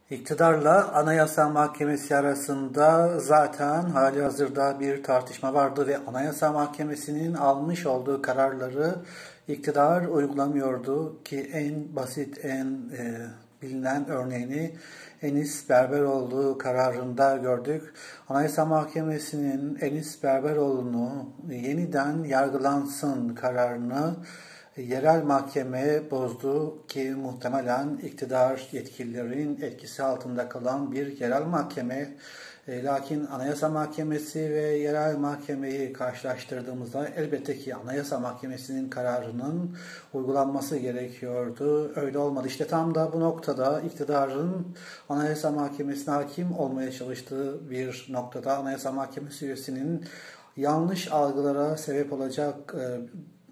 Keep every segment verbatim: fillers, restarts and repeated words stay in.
İktidarla Anayasa Mahkemesi arasında zaten halihazırda bir tartışma vardı ve Anayasa Mahkemesi'nin almış olduğu kararları iktidar uygulamıyordu ki en basit, en e, bilinen örneğini Enis Berberoğlu kararında gördük. Anayasa Mahkemesi'nin Enis Berberoğlu'nu yeniden yargılansın kararını yerel mahkeme bozdu ki muhtemelen iktidar yetkililerin etkisi altında kalan bir yerel mahkeme. E, lakin Anayasa Mahkemesi ve yerel mahkemeyi karşılaştırdığımızda elbette ki Anayasa Mahkemesi'nin kararının uygulanması gerekiyordu. Öyle olmadı. İşte tam da bu noktada iktidarın Anayasa Mahkemesi'ne hakim olmaya çalıştığı bir noktada Anayasa Mahkemesi üyesinin yanlış algılara sebep olacak e,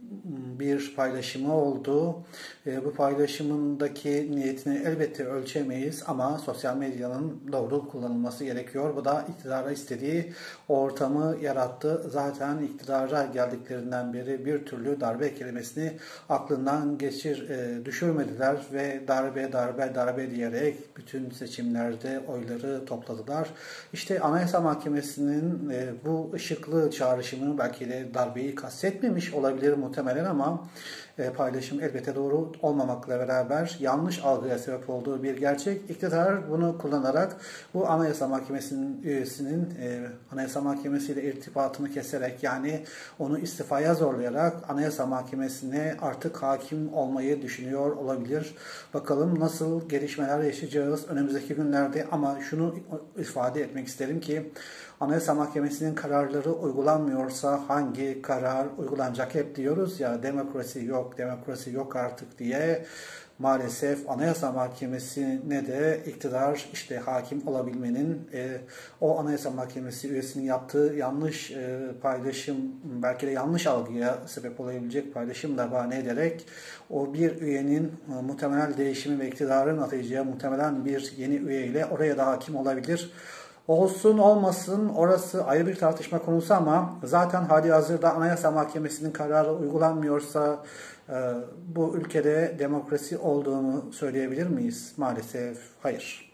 bir paylaşımı oldu. E, bu paylaşımındaki niyetini elbette ölçemeyiz ama sosyal medyanın doğru kullanılması gerekiyor. Bu da iktidara istediği ortamı yarattı. Zaten iktidara geldiklerinden beri bir türlü darbe kelimesini aklından geçir e, düşürmediler ve darbe darbe darbe diyerek bütün seçimlerde oyları topladılar. İşte Anayasa Mahkemesi'nin e, bu ışıklı çağrışımı belki de darbeyi kastetmemiş olabilir muhtemelen ama e, paylaşım elbette doğru olmamakla beraber yanlış algıya sebep olduğu bir gerçek. İktidar bunu kullanarak bu Anayasa Mahkemesi'nin üyesinin e, Anayasa Mahkemesi ile irtibatını keserek yani onu istifaya zorlayarak Anayasa Mahkemesi'ne artık hakim olmayı düşünüyor olabilir. Bakalım nasıl gelişmeler yaşayacağız önümüzdeki günlerde ama şunu ifade etmek isterim ki Anayasa Mahkemesi'nin kararları uygulanmıyorsa hangi karar uygulanacak hep diyoruz ya demokrasi yok, demokrasi yok artık diye maalesef Anayasa Mahkemesi'ne de iktidar işte hakim olabilmenin e, o Anayasa Mahkemesi üyesinin yaptığı yanlış e, paylaşım belki de yanlış algıya sebep olabilecek paylaşımla bahane ederek o bir üyenin e, muhtemel değişimi ve iktidarın atayacağı muhtemelen bir yeni üyeyle oraya da hakim olabilir. Olsun olmasın orası ayrı bir tartışma konusu ama zaten halihazırda Anayasa Mahkemesi'nin kararı uygulanmıyorsa e, bu ülkede demokrasi olduğunu söyleyebilir miyiz? Maalesef hayır.